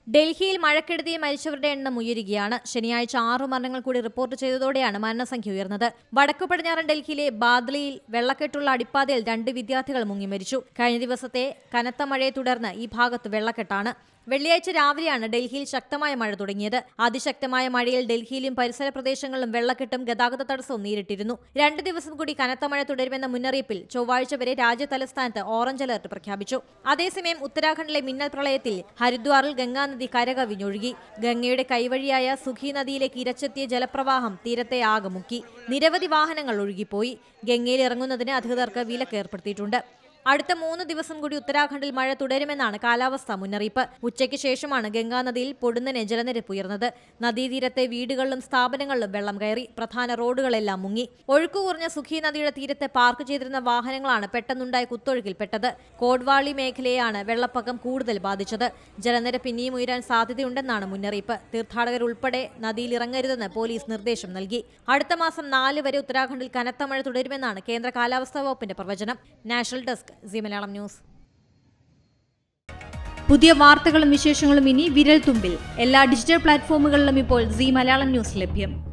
ഡൽഹിയിൽ മഴക്കെടുതിയിൽ മരിച്ചവരുടെ എണ്ണം ഉയരുകയാണ്. ശനിയാഴ്ച 6 മരണങ്ങൾ കൂടി റിപ്പോർട്ട് ചെയ്തതോടെയാണ് മരണസംഖ്യ ഉയർന്നത്. വടക്കു പടിഞ്ഞാറൻ ഡൽഹിയിലെ ബാദ്ലിയിൽ വെള്ളക്കെട്ടുള്ള അടിപ്പാതയിൽ 2 വിദ്യാർത്ഥികൾ മുങ്ങി മരിച്ചു. കഴിഞ്ഞ ദിവസത്തെ കനത്ത മഴയെ തുടർന്ന് ഈ ഭാഗത്ത് വെള്ളക്കെട്ടാണ്. വെള്ളിയാഴ്ച രാവിലെയാണ് ഡൽഹിയിൽ ശക്തമായ മഴ തുടങ്ങിയത്. അതിശക്തമായ മഴയിൽ ഡൽഹിയിലും പരിസര പ്രദേശങ്ങളിലും വെള്ളക്കെട്ടും ഗതാഗത തടസ്സവും നേരിട്ടിരുന്നു. 2 ദിവസം കൂടി കനത്ത മഴ തുടരുമെന്ന മുന്നറിയിപ്പിൽ ചൊവ്വാഴ്ച വരെ രാജ്യതലസ്ഥാനത്ത് ഓറഞ്ച് അലർട്ട് പ്രഖ്യാപിച്ചു. അതേസമയം ഉത്തരാഖണ്ഡിലെ മിന്നൽ പ്രളയത്തിൽ ഹരിദ്വാറിൽ ഗംഗാനദി കരകവിഞ്ഞൊഴുകി. ഗംഗയുടെ കൈവഴിയായ സുഖി നദിയിലേക്ക് ഇരച്ചെത്തിയ ജലപ്രവാഹം തീരത്തെ ആകെ മുക്കി. നിരവധി വാഹനങ്ങൾ ഒഴുകിപ്പോയി. ഗംഗയിൽ ഇറങ്ങുന്നതിന് അധികൃതർക്ക് വിലക്ക് ഏർപ്പെടുത്തിയിട്ടുണ്ട്. അടുത്ത 3 ദിവസം കൂടി ഉത്തരാഖണ്ഡിൽ മഴ തുടരുമെന്നാണ് കാലാവസ്ഥാ മുന്നറിയിപ്പ്. ഉച്ചയ്ക്ക് ശേഷമാണ് ഗംഗാനദിയിൽ പൊടുന്നനെ ജലനിരപ്പ് ഉയർന്നത്. നദീതീരത്തെ വീടുകളിലും സ്ഥാപനങ്ങളിലും വെള്ളം കയറി. പ്രധാന റോഡുകളെല്ലാം മുങ്ങി. ഒഴുക്കുകുറഞ്ഞ സുഖി നദിയുടെ തീരത്ത് പാർക്ക് ചെയ്തിരുന്ന വാഹനങ്ങളാണ് പെട്ടെന്നുണ്ടായ കുത്തൊഴുക്കിൽപ്പെട്ടത്. കോഡ്വാളി മേഖലയെയാണ് വെള്ളപ്പൊക്കം കൂടുതൽ ബാധിച്ചത്. ജലനിരപ്പ് ഇനിയും ഉയരാൻ സാധ്യതയുണ്ടെന്നാണ് മുന്നറിയിപ്പ്. തീർത്ഥാടകരുൾപ്പെടെ നദിയിൽ ഇറങ്ങരുതെന്ന് പോലീസ് നിർദ്ദേശം നൽകി. അടുത്ത മാസം 4 വരെ ഉത്തരാഖണ്ഡിൽ കനത്ത മഴ തുടരുമെന്നാണ് കേന്ദ്ര കാലാവസ്ഥാ വകുപ്പിന്റെ പ്രവചനം. National desk Zee Malayalam news. പുതിയ വാർത്തകളും വിശേഷങ്ങളും ഇനി വിരൽ തുമ്പിൽ. എല്ലാ ഡിജിറ്റൽ പ്ലാറ്റ്ഫോമുകളിലും ഇപ്പോൾ സി മലയാളം ന്യൂസ് ലഭ്യം.